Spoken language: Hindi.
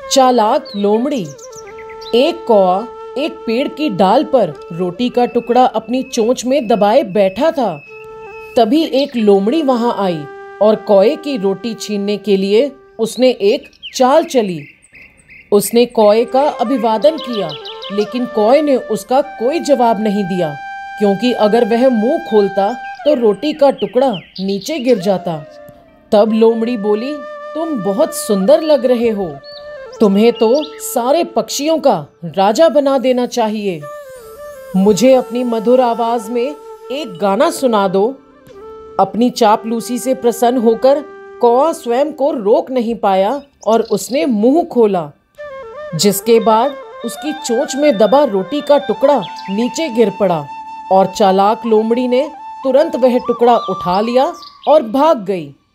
चालाक लोमड़ी। एक कौआ एक पेड़ की डाल पर रोटी का टुकड़ा अपनी चोंच में दबाए बैठा था। तभी एक लोमड़ी वहां आई और कौए की रोटी छीनने के लिए उसने एक चाल चली। उसने कौए का अभिवादन किया, लेकिन कौए ने उसका कोई जवाब नहीं दिया, क्योंकि अगर वह मुंह खोलता तो रोटी का टुकड़ा नीचे गिर जाता। तब लोमड़ी बोली, तुम बहुत सुंदर लग रहे हो। तुम्हें तो सारे पक्षियों का राजा बना देना चाहिए। मुझे अपनी मधुर आवाज में एक गाना सुना दो। अपनी चापलूसी से प्रसन्न होकर कौआ स्वयं को रोक नहीं पाया और उसने मुंह खोला, जिसके बाद उसकी चोंच में दबा रोटी का टुकड़ा नीचे गिर पड़ा और चालाक लोमड़ी ने तुरंत वह टुकड़ा उठा लिया और भाग गई।